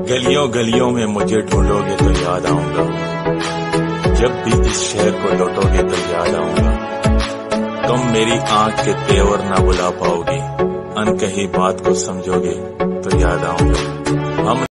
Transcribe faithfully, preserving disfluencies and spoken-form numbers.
गलियों गलियों में मुझे ढूंढोगे तो याद आऊंगा, जब भी इस शहर को लौटोगे तो याद आऊंगा। तुम मेरी आंख के तेवर ना बुला पाओगे, अनकही बात को समझोगे तो याद आऊंगा। हम